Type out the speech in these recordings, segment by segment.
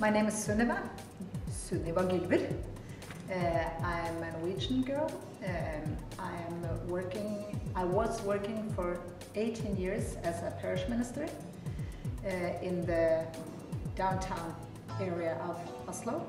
My name is Sunniva Gylver. I'm a Norwegian girl. I was working for 18 years as a parish minister in the downtown area of Oslo,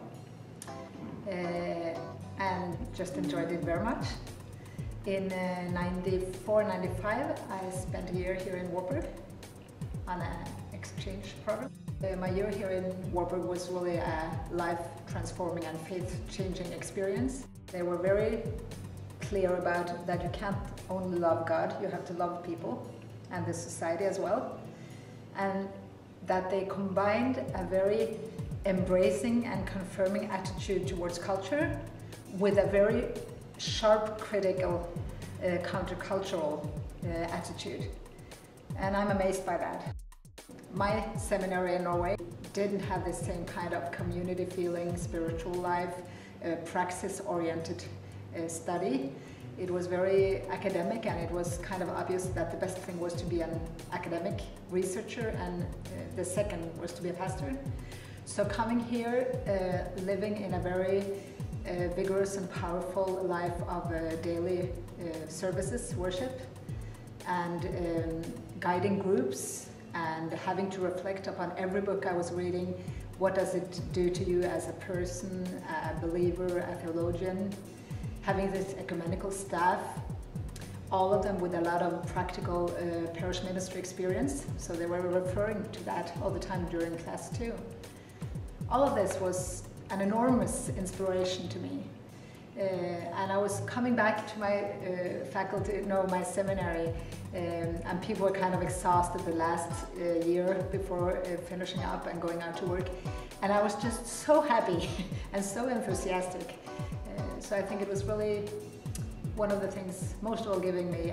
and just enjoyed it very much. In 94-95 I spent a year here in Wartburg on an exchange program. My year here in Wartburg was really a life-transforming and faith-changing experience. They were very clear about that you can't only love God, you have to love people and the society as well. And that they combined a very embracing and confirming attitude towards culture with a very sharp, critical, countercultural attitude. And I'm amazed by that. My seminary in Norway didn't have the same kind of community feeling, spiritual life, praxis-oriented study. It was very academic, and it was kind of obvious that the best thing was to be an academic researcher, and the second was to be a pastor. So coming here, living in a very vigorous and powerful life of daily services, worship, and guiding groups, and having to reflect upon every book I was reading. What does it do to you as a person, a believer, a theologian? Having this ecumenical staff, all of them with a lot of practical parish ministry experience, so they were referring to that all the time during class too. All of this was an enormous inspiration to me. And I was coming back to my my seminary, and people were kind of exhausted the last year before finishing up and going out to work. And I was just so happy and so enthusiastic. So I think it was really one of the things, most of all, giving me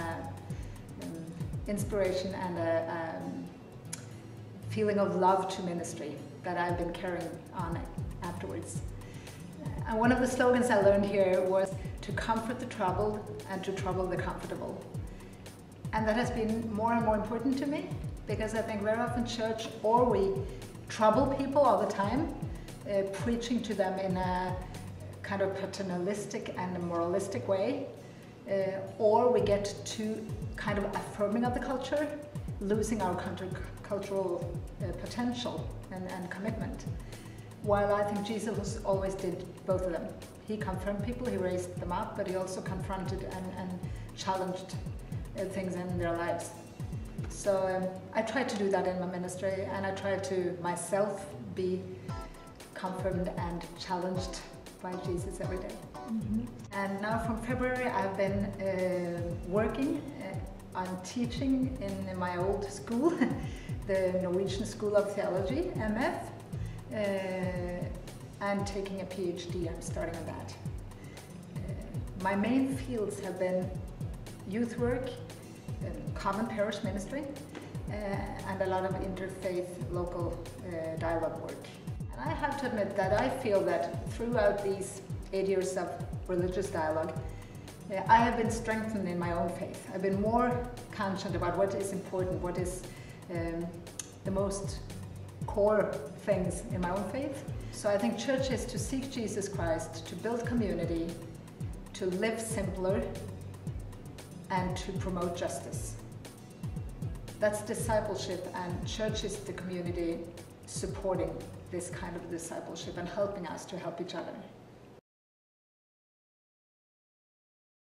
inspiration and a feeling of love to ministry that I've been carrying on afterwards. And one of the slogans I learned here was to comfort the troubled and to trouble the comfortable. And that has been more and more important to me, because I think very often church, or we trouble people all the time, preaching to them in a kind of paternalistic and moralistic way, or we get too kind of affirming of the culture, losing our countercultural potential and commitment. While I think Jesus always did both of them. He confirmed people, he raised them up, but he also confronted and challenged things in their lives. So I try to do that in my ministry, and I try to myself be confirmed and challenged by Jesus every day. Mm-hmm. And now from February I've been working on teaching in my old school, the Norwegian School of Theology, MF. And taking a PhD. I'm starting on that. My main fields have been youth work, common parish ministry, and a lot of interfaith local dialogue work. And I have to admit that I feel that throughout these 8 years of religious dialogue, I have been strengthened in my own faith. I've been more conscious about what is important, what is the most core things in my own faith. So I think church is to seek Jesus Christ, to build community, to live simpler, and to promote justice. That's discipleship, and church is the community supporting this kind of discipleship and helping us to help each other.